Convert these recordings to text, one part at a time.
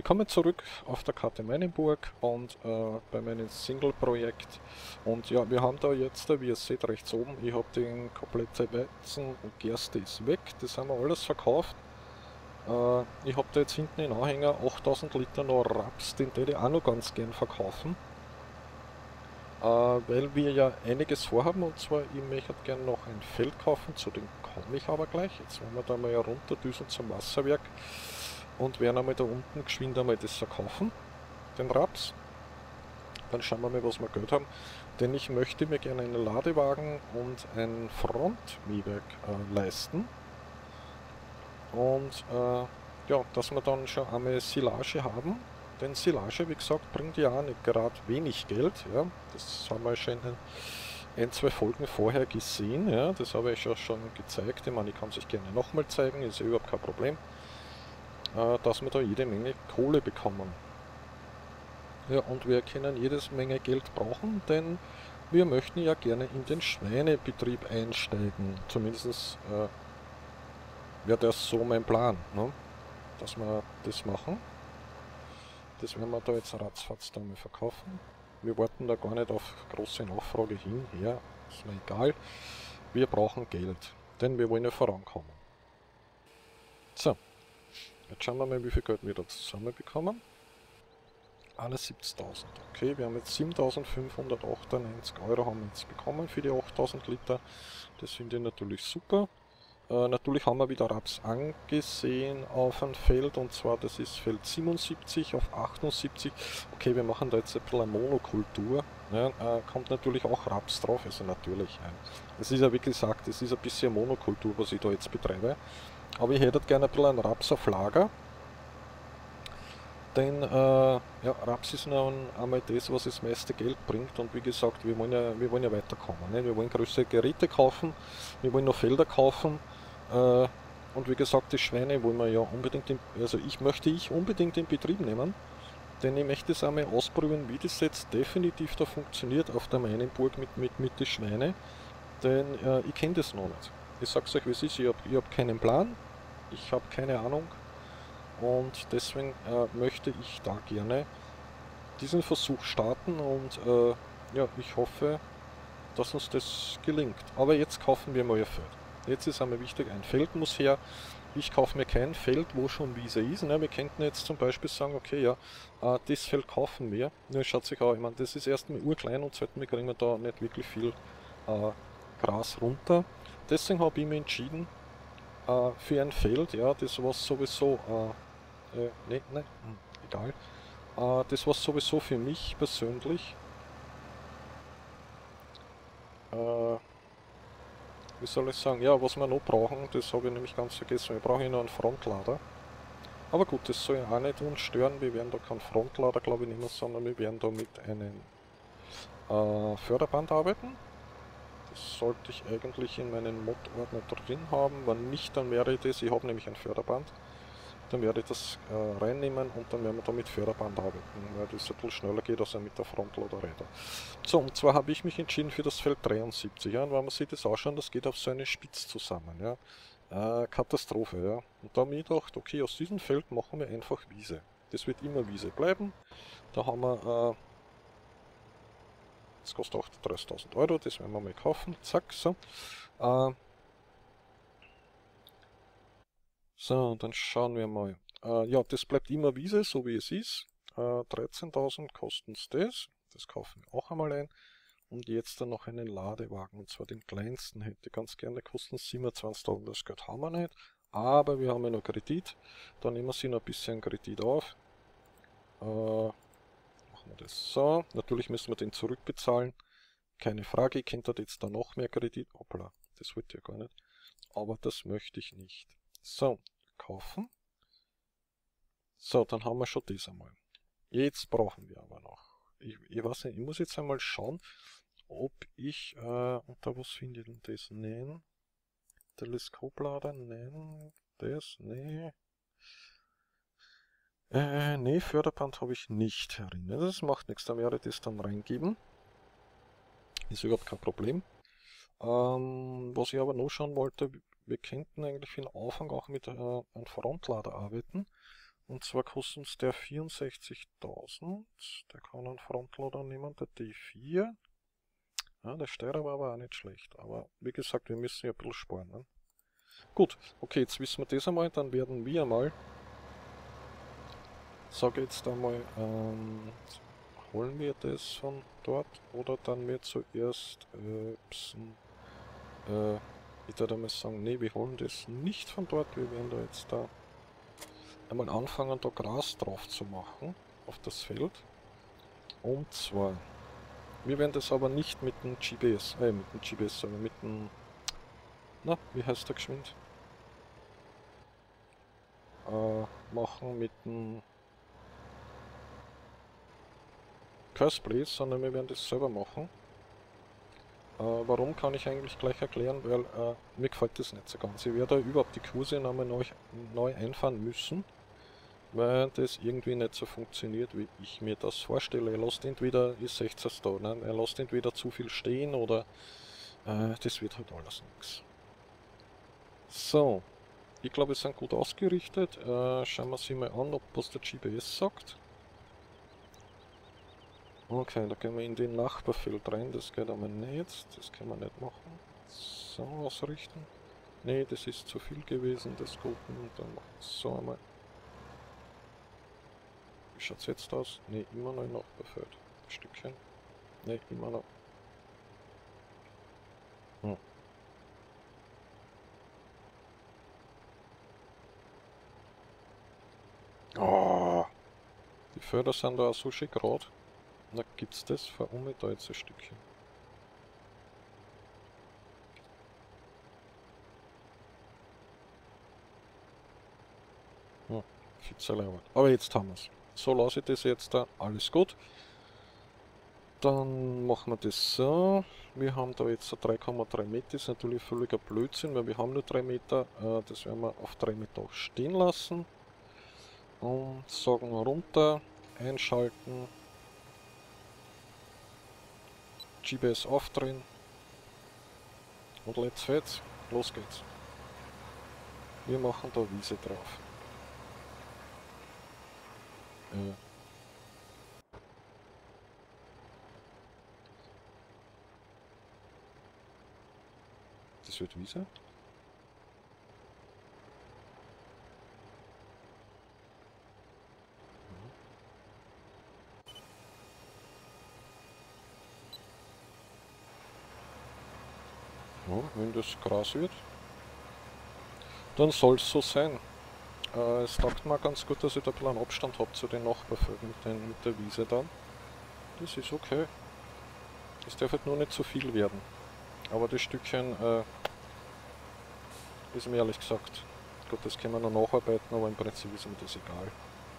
Willkommen zurück auf der Karte Meinenburg und bei meinem Single-Projekt. Und ja, wir haben da jetzt, wie ihr seht, rechts oben, ich habe den komplette Weizen und Gerste ist weg, das haben wir alles verkauft. Ich habe da jetzt hinten in Anhänger 8000 Liter noch Raps, den würde ich auch noch ganz gern verkaufen. Weil wir ja einiges vorhaben, und zwar, ich möchte gerne noch ein Feld kaufen, zu dem komme ich aber gleich. Jetzt werden wir da mal runterdüsen zum Wasserwerk und werden einmal da unten geschwind einmal das verkaufen, den Raps. Dann schauen wir mal, was wir Geld haben. Denn ich möchte mir gerne einen Ladewagen und ein Frontmähwerk leisten. Und ja, dass wir dann schon einmal Silage haben. Denn Silage, wie gesagt, bringt ja auch nicht gerade wenig Geld. Ja. Das haben wir schon in ein, zwei Folgen vorher gesehen. Ja. Das habe ich ja schon gezeigt. Ich meine, ich kann es euch gerne nochmal zeigen, ist ja überhaupt kein Problem. Dass wir da jede Menge Kohle bekommen. Ja, und wir können jedes Menge Geld brauchen, denn wir möchten ja gerne in den Schweinebetrieb einsteigen. Zumindest wäre das so mein Plan, ne? Dass wir das machen. Das werden wir da jetzt ratzfatz da mal verkaufen. Wir warten da gar nicht auf große Nachfrage hinher, ist mir egal. Wir brauchen Geld, denn wir wollen ja vorankommen. So, jetzt schauen wir mal, wie viel Geld wir da zusammenbekommen. 71.000. Okay, wir haben jetzt 7.598 Euro haben wir jetzt bekommen für die 8.000 Liter. Das finde ich natürlich super. Natürlich haben wir wieder Raps angesehen auf ein Feld, und zwar das ist Feld 77 auf 78. Okay, wir machen da jetzt ein bisschen eine Monokultur. Ne? Kommt natürlich auch Raps drauf, also natürlich. Es ist ja wie gesagt, es ist ein bisschen Monokultur, was ich da jetzt betreibe. Aber ich hätte gerne ein bisschen einen Raps auf Lager. Denn ja, Raps ist nun einmal das, was das meiste Geld bringt, und wie gesagt, wir wollen ja weiterkommen. Ne? Wir wollen größere Geräte kaufen, wir wollen noch Felder kaufen, und wie gesagt, die Schweine wollen wir ja unbedingt, also möchte ich unbedingt in Betrieb nehmen, denn ich möchte es einmal ausprobieren, wie das jetzt definitiv da funktioniert auf der Meinenburg mit den Schweinen, denn ich kenne das noch nicht. Ich sag's euch, wie es ist, ich hab keinen Plan, ich habe keine Ahnung. Und deswegen möchte ich da gerne diesen Versuch starten, und ja, ich hoffe, dass uns das gelingt. Aber jetzt kaufen wir mal ein Feld. Jetzt ist einmal wichtig, ein Feld muss her. Ich kaufe mir kein Feld, wo schon Wiese ist. Ne? Wir könnten jetzt zum Beispiel sagen, okay, ja, das Feld kaufen wir. Nur schaut sich auch, ich meine, das ist erstmal urklein, und zweitens kriegen wir da nicht wirklich viel Gras runter. Deswegen habe ich mich entschieden für ein Feld, ja, das was sowieso nee, nee, egal. Das war sowieso für mich persönlich, wie soll ich sagen, ja, was wir noch brauchen, das habe ich nämlich ganz vergessen, wir brauchen noch einen Frontlader. Aber gut, das soll ja auch nicht uns stören, wir werden da keinen Frontlader, glaube ich, nehmen, sondern wir werden da mit einem Förderband arbeiten. Das sollte ich eigentlich in meinen Mod-Ordner drin haben, wenn nicht, dann wäre das, ich habe nämlich ein Förderband. Dann werde ich das reinnehmen, und dann werden wir da mit Förderband arbeiten, weil das ein bisschen schneller geht als mit der Frontladerräder. So, und zwar habe ich mich entschieden für das Feld 73, ja, und wenn man sich das anschaut, das geht auf so eine Spitze zusammen, ja. Katastrophe, ja. Und da habe ich gedacht, okay, aus diesem Feld machen wir einfach Wiese. Das wird immer Wiese bleiben. Da haben wir, das kostet 38.000 Euro, das werden wir mal kaufen, zack, so. So, dann schauen wir mal. Ja, das bleibt immer Wiese, so wie es ist. 13.000 kosten es das. Das kaufen wir auch einmal ein. Und jetzt dann noch einen Ladewagen, und zwar den kleinsten. Hätte ganz gerne, kosten 27.000. Das Geld haben wir nicht. Aber wir haben ja noch Kredit. Dann nehmen wir sie noch ein bisschen Kredit auf. Machen wir das so. Natürlich müssen wir den zurückbezahlen. Keine Frage, kennt ihr jetzt da noch mehr Kredit? Hoppla, das wollte ich ja gar nicht. Aber das möchte ich nicht. So, kaufen. So, dann haben wir schon das einmal. Jetzt brauchen wir aber noch. Ich weiß nicht, ich muss jetzt einmal schauen, ob ich, unter was finde ich denn das? Nein. Teleskoplader? Nein. Das? Nee. Nee, Förderband habe ich nicht erinnert. Das macht nichts, dann werde ich das dann reingeben. Ist überhaupt kein Problem. Was ich aber noch schauen wollte, wir könnten eigentlich für den Anfang auch mit einem Frontlader arbeiten. Und zwar kostet uns der 64.000. Der kann einen Frontloader nehmen, der D4. Ja, der Steuerer war aber auch nicht schlecht. Aber wie gesagt, wir müssen ja ein bisschen sparen. Ne? Gut, okay, jetzt wissen wir das einmal. Dann werden wir mal, sage jetzt einmal, holen wir das von dort oder dann wir zuerst, ich würde mal sagen, nee, wir holen das nicht von dort. Wir werden da jetzt da einmal anfangen, da Gras drauf zu machen auf das Feld. Und zwar, wir werden das aber nicht mit dem GBS, sondern mit dem, na, wie heißt der geschwind? Machen mit dem Curseblade, sondern wir werden das selber machen. Warum, kann ich eigentlich gleich erklären, weil mir gefällt das nicht so ganz. Ich werde überhaupt die Kurse nochmal neu einfahren müssen, weil das irgendwie nicht so funktioniert, wie ich mir das vorstelle. Er lässt entweder, ihr seht es da, ne? Er lässt entweder zu viel stehen oder das wird halt alles nichts. So, ich glaube, wir sind gut ausgerichtet. Schauen wir sie mal an, ob was der GPS sagt. Okay, da gehen wir in den Nachbarfeld rein, das geht aber nicht, das können wir nicht machen. So, ausrichten. Ne, das ist zu viel gewesen, das Guten. Dann machen wir so einmal. Wie schaut es jetzt aus? Ne, immer noch im Nachbarfeld. Ein Stückchen. Ne, immer noch. Hm. Oh, die Felder sind da auch so schön gerade. Na, gibt's das? Verumme da jetzt ein Stückchen. Hm, viel Arbeit. Aber jetzt haben wir es. So lasse ich das jetzt da. Alles gut. Dann machen wir das so. Wir haben da jetzt 3,3 Meter. Das ist natürlich völliger Blödsinn, weil wir haben nur 3 Meter. Das werden wir auf 3 Meter stehen lassen. Und sagen runter, einschalten, GPS aufdrehen und let's fetz, los geht's. Wir machen da Wiese drauf. Das wird Wiese? Ja, wenn das Gras wird, dann soll es so sein. Es taugt mir ganz gut, dass ich da ein bisschen Abstand habe zu den Nachbarfeldern mit der Wiese dann. Das ist okay. Es darf halt nur nicht zu viel werden. Aber das Stückchen ist mir ehrlich gesagt, gut, das können wir noch nacharbeiten, aber im Prinzip ist mir das egal.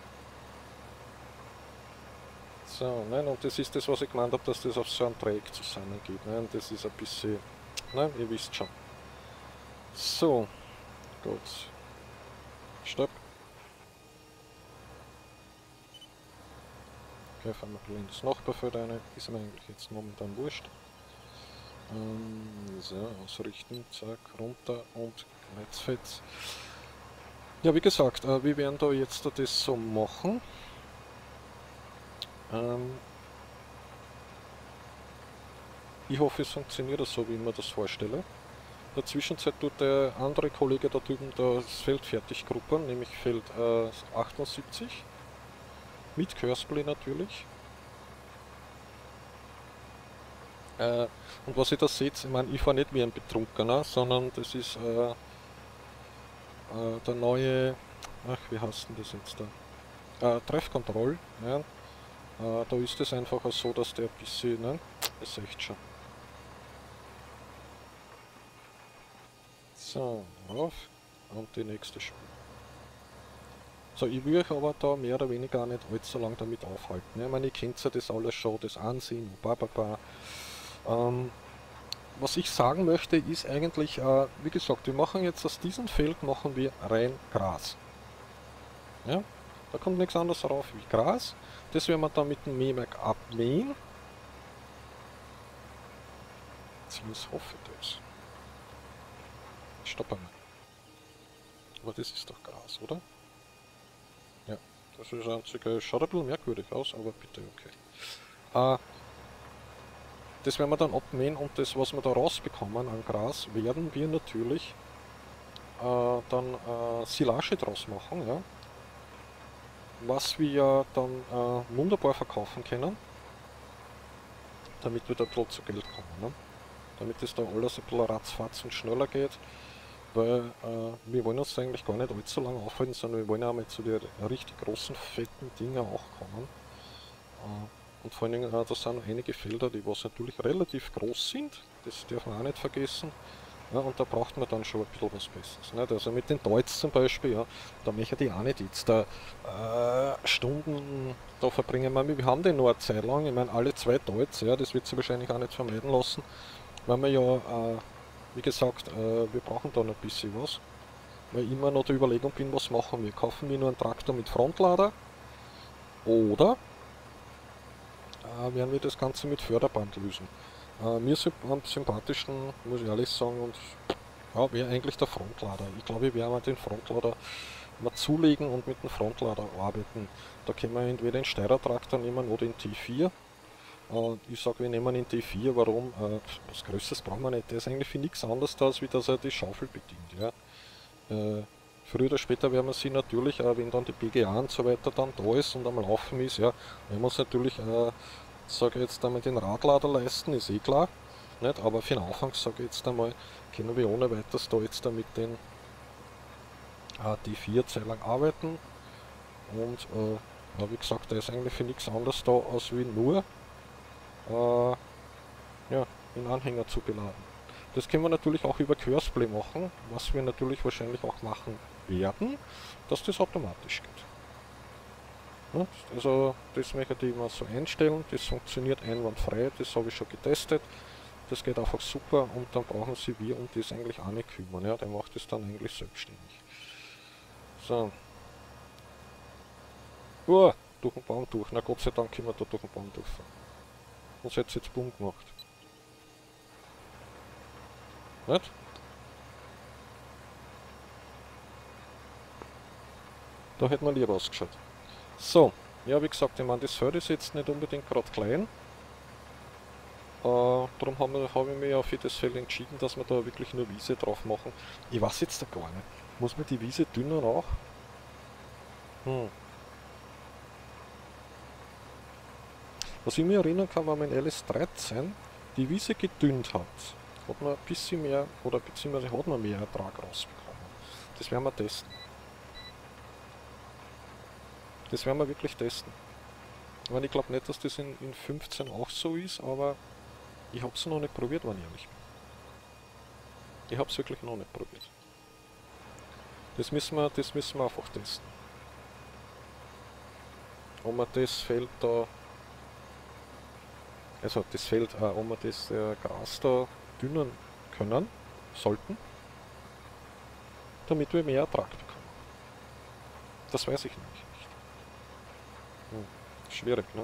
So, nein, und das ist das, was ich gemeint habe, dass das auf so einem Dreieck zusammengeht. Ne? Und das ist ein bisschen, nein, ihr wisst schon. So, gut. Stopp. Okay, fahren wir ein bisschen in das Nachbarfeld rein. Ist mir eigentlich jetzt momentan wurscht. So, ausrichten, zack, runter und jetzt fetz. Ja, wie gesagt, wir werden da jetzt das so machen. Ich hoffe, es funktioniert so, wie ich mir das vorstelle. In der Zwischenzeit tut der andere Kollege da drüben das Feld fertig gruppen, nämlich Feld 78. Mit Curseplay natürlich. Und was ihr da seht, ich meine, ich fahre nicht wie ein Betrunkener, sondern das ist der neue, ach, wie heißt denn das jetzt da? Treffkontroll. Ja. Da ist es einfach so, dass der ein bisschen, ne, das seht schon. So, rauf und die nächste Spur. So, ich will euch aber da mehr oder weniger nicht allzu lange damit aufhalten. Ne? Ich meine, ihr kennt ja das alles schon, das Ansehen, was ich sagen möchte, ist eigentlich, wie gesagt, wir machen jetzt aus diesem Feld machen wir rein Gras. Ja? Da kommt nichts anderes drauf wie Gras. Das werden wir dann mit dem Mähwerk abmähen. Zumindest hoffe ich das. Stopp einmal. Aber das ist doch Gras, oder? Ja, Das ist einzige, schaut ein bisschen merkwürdig aus, aber bitte okay. Das werden wir dann abmähen und das, was wir da rausbekommen an Gras, werden wir natürlich dann Silage draus machen, ja. Was wir ja dann wunderbar verkaufen können, damit wir da dort zu Geld kommen, ne? Damit das da alles ein bisschen ratzfatz und schneller geht, weil wir wollen uns eigentlich gar nicht allzu lange aufhalten, sondern wir wollen auch mal zu den richtig großen, fetten Dingen auch kommen. Und vor allen Dingen, da sind noch einige Felder, die was natürlich relativ groß sind, das dürfen wir auch nicht vergessen. Ja, und da braucht man dann schon ein bisschen was Besseres. Nicht? Also mit den Deutz zum Beispiel, ja, da möchte ich auch nicht jetzt da Stunden da verbringen. Wir haben den nur eine Zeit lang, ich meine alle zwei Deutz, ja, das wird sich wahrscheinlich auch nicht vermeiden lassen, weil wir ja, wie gesagt, wir brauchen da noch ein bisschen was. Weil ich immer noch der Überlegung bin, was machen wir? Kaufen wir nur einen Traktor mit Frontlader oder werden wir das Ganze mit Förderband lösen? Mir am sympathischsten, muss ich ehrlich sagen, und ja, wäre eigentlich der Frontlader. Ich glaube, ich werde mal den Frontlader mal zulegen und mit dem Frontlader arbeiten. Da können wir entweder den Steirer-Traktor nehmen oder den T4. Ich sage, wir nehmen den T4, warum? Was Größeres brauchen wir nicht. Der ist eigentlich für nichts anderes da, als wie dass er die Schaufel bedient. Ja. Früher oder später werden wir sie natürlich, wenn dann die BGA und so weiter dann da ist und am Laufen ist, ja, werden wir uns natürlich, sage ich jetzt einmal, den Radlader leisten, ist eh klar. Nicht? Aber für den Anfang, sage ich jetzt einmal, können wir ohne weiteres da jetzt mit den die 4 Zeit lang arbeiten. Und ja, wie gesagt, der ist eigentlich für nichts anderes da, als wie nur ja, den Anhänger zu beladen. Das können wir natürlich auch über Curseplay machen, was wir natürlich wahrscheinlich auch machen werden, dass das automatisch geht. Ja, also das möchte ich mal so einstellen, das funktioniert einwandfrei, das habe ich schon getestet. Das geht einfach super und dann brauchen sie wir um das eigentlich auch nicht kümmern. Ja, der macht das dann eigentlich selbstständig. So. Durch den Baum durch. Na Gott sei Dank können wir da durch den Baum durchfahren. Sonst hätte es jetzt Bumm gemacht. Nicht? Da hätte man lieber ausgeschaut. So. Ja, wie gesagt, ich meine, das Feld ist jetzt nicht unbedingt gerade klein. Darum habe ich mich ja für das Feld entschieden, dass wir da wirklich nur Wiese drauf machen. Ich weiß jetzt da gar nicht. Muss man die Wiese dünnen auch? Was ich mich erinnern kann, wenn man in LS13 die Wiese gedünnt hat man ein bisschen mehr, oder beziehungsweise hat man mehr Ertrag rausbekommen. Das werden wir testen. Das werden wir wirklich testen. Ich meine, ich glaube nicht, dass das in 15 auch so ist, aber ich habe es noch nicht probiert, wenn ich ehrlich bin. Ich habe es wirklich noch nicht probiert. Das müssen wir einfach testen. Ob wir das Feld da, also das Feld, ob wir das Gras da dünnen können, sollten, damit wir mehr Ertrag bekommen. Das weiß ich nämlich nicht. Schwierig, ne?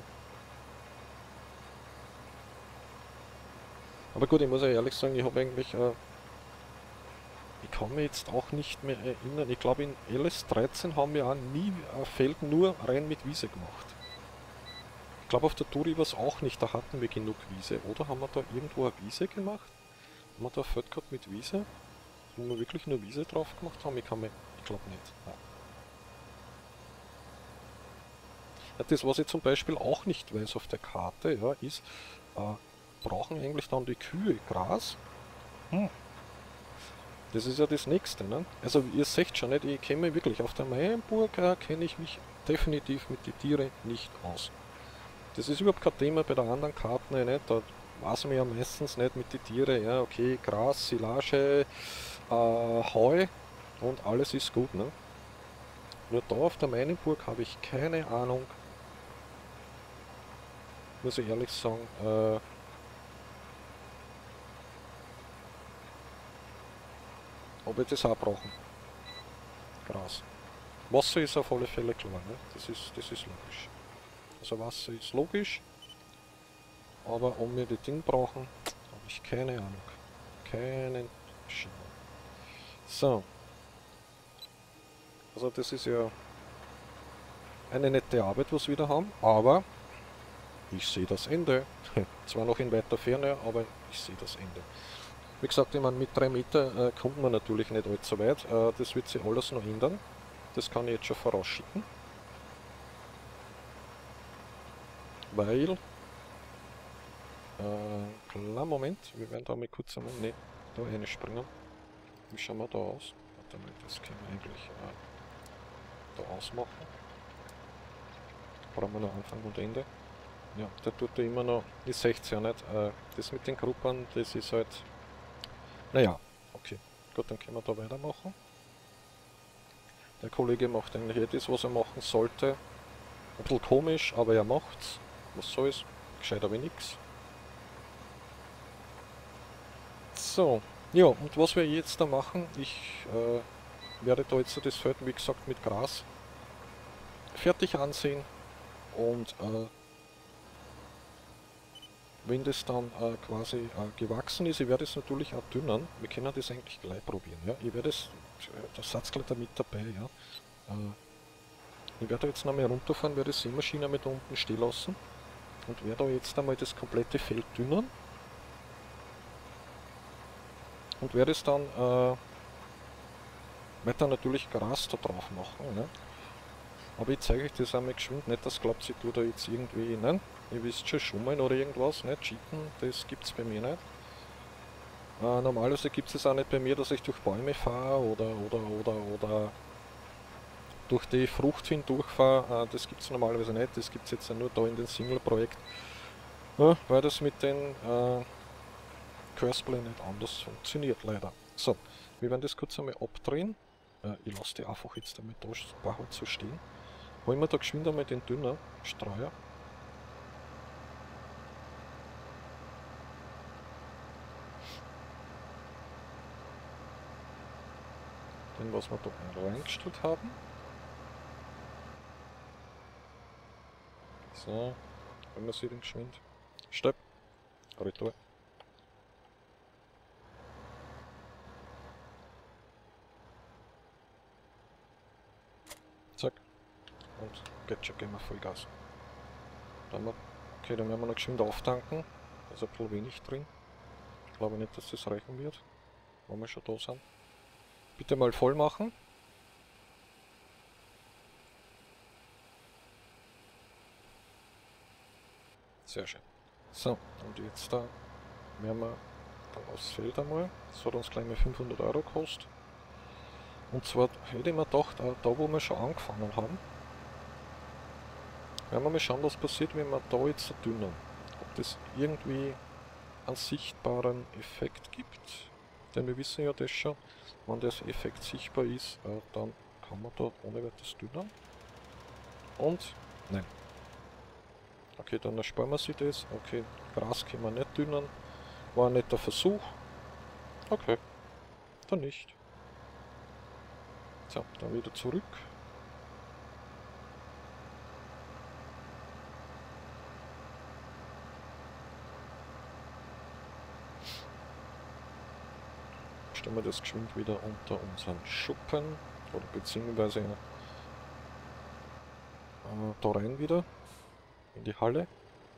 Aber gut, ich muss ja ehrlich sagen, ich habe eigentlich, ich kann mich jetzt auch nicht mehr erinnern, ich glaube in LS13 haben wir auch nie ein Feld nur rein mit Wiese gemacht. Ich glaube auf der Tour war es auch nicht, da hatten wir genug Wiese, oder? Haben wir da irgendwo eine Wiese gemacht? Haben wir da ein Feld gehabt mit Wiese? Wo wir wirklich nur Wiese drauf gemacht haben? Ich glaube nicht. Ja. Ja, das, was ich zum Beispiel auch nicht weiß auf der Karte, ja, ist, brauchen eigentlich dann die Kühe Gras? Das ist ja das Nächste, ne? Also ihr seht schon nicht, ich kenne mich wirklich, auf der Maienburg kenne ich mich definitiv mit den Tieren nicht aus. Das ist überhaupt kein Thema bei der anderen Karten, nicht? Da weiß man ja meistens nicht mit den Tieren, ja, okay, Gras, Silage, Heu und alles ist gut, ne? Nur da auf der Maienburg habe ich keine Ahnung, muss ich ehrlich sagen, ob wir das auch brauchen. Gras. Wasser ist auf alle Fälle klar, ne? Das ist logisch. Also Wasser ist logisch, aber ob wir die Ding brauchen, habe ich keine Ahnung. Keinen Schimmer. So. Also das ist ja eine nette Arbeit, was wir da haben, aber ich sehe das Ende. Zwar noch in weiter Ferne, aber ich sehe das Ende. Wie gesagt, ich meine, mit 3 Meter kommt man natürlich nicht allzu weit. Das wird sich alles noch ändern. Das kann ich jetzt schon vorausschicken. Weil, klar, Moment, wir werden da mal kurz einmal, ne, da reinspringen. Wie schauen wir da aus? Warte mal, das können wir eigentlich da ausmachen. Brauchen wir noch Anfang und Ende. Ja, der tut da immer noch, ich sehe es ja nicht, das mit den Gruppen, das ist halt, naja, okay, gut, dann können wir da weitermachen. Der Kollege macht eigentlich eh das, was er machen sollte. Ein bisschen komisch, aber er macht's. Was soll's? Gescheiter wie nix. So, ja, und was wir jetzt da machen, ich werde da jetzt das Feld, wie gesagt, mit Gras fertig ansehen und wenn das dann quasi gewachsen ist, ich werde es natürlich auch dünnern. Wir können das eigentlich gleich probieren. Ja? Ich werde es, der Satzgleiter mit dabei, ja. Ich werde jetzt nochmal runterfahren, werde die Sämaschine mit unten stehen lassen und werde da jetzt einmal das komplette Feld dünnern und werde es dann weiter natürlich Gras da drauf machen. Ne? Aber ich zeige euch das einmal geschwind, nicht dass glaubt, ich tue da jetzt irgendwie, nein, ihr wisst schon, schummeln oder irgendwas, nicht cheaten, das gibt es bei mir nicht. Normalerweise gibt es auch nicht bei mir, dass ich durch Bäume fahre oder durch die Frucht hindurchfahre, das gibt es normalerweise nicht, das gibt es jetzt nur da in dem Single-Projekt, ja, weil das mit den Curseplay nicht anders funktioniert, leider. So, wir werden das kurz einmal abdrehen, ich lasse die einfach jetzt damit da halt so stehen, holen wir da geschwind einmal den Dünner, Streuer. Den, was wir da reingestellt haben. So, wenn man sieht, den geschwind. Stopp. Retour. Zack. Und geht schon, gehen wir Vollgas. Dann okay, dann werden wir noch geschwind auftanken. Da ist ein bisschen wenig drin. Ich glaube nicht, dass das reichen wird, wenn wir schon da sind. Bitte mal voll machen. Sehr schön. So, und jetzt da werden wir dann aufs Feld einmal. Das hat uns gleich mal 500 Euro gekostet. Und zwar hätte ich mir gedacht, da wo wir schon angefangen haben, werden wir mal schauen, was passiert, wenn wir da jetzt dünnen. Ob das irgendwie einen sichtbaren Effekt gibt. Denn wir wissen ja das schon, wenn der Effekt sichtbar ist, dann kann man da ohne weiteres dünnen. Und, nein. Okay, dann ersparen wir sich das. Okay, Gras können wir nicht dünnen. War ein netter Versuch. Okay, dann nicht. So, dann wieder zurück. Stellen wir das geschwind wieder unter unseren Schuppen. Oder beziehungsweise da rein wieder. In die Halle.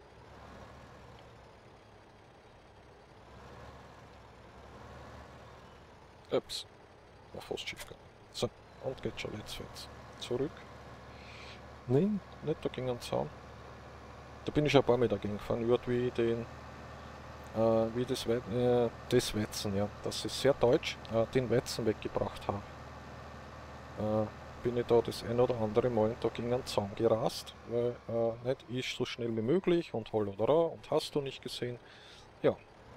Ups, war fast schief gegangen. So, und geht schon jetzt zurück. Nein, nicht da gegen den Zaun. Da bin ich ein paar Mal dagegen gefahren, wird wie den, wie das Weizen, ja. Das ist sehr deutsch, den Weizen weggebracht habe. Bin ich da das ein oder andere Mal da gegen den Zaun gerast, weil nicht ist so schnell wie möglich und hol oder und hast du nicht gesehen. Ja.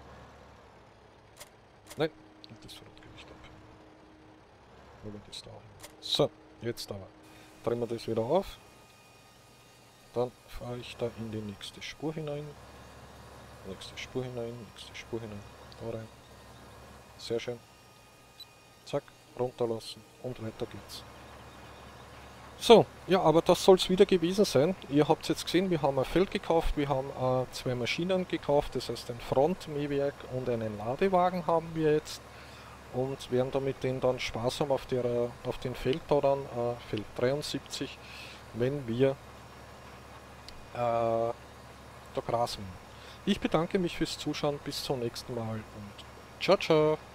Nein, das Rotgewicht ab. Das da. So, jetzt aber. Drehen wir das wieder auf. Dann fahre ich da in die nächste Spur hinein. Nächste Spur hinein, nächste Spur hinein. Da rein. Sehr schön. Zack, runterlassen und weiter geht's. So, ja, aber das soll es wieder gewesen sein. Ihr habt jetzt gesehen, wir haben ein Feld gekauft, wir haben 2 Maschinen gekauft, das heißt ein Frontmähwerk und einen Ladewagen haben wir jetzt. Und werden damit denen dann Spaß haben auf, auf den Feld da dann, Feld 73, wenn wir da grasen. Ich bedanke mich fürs Zuschauen, bis zum nächsten Mal und ciao, ciao!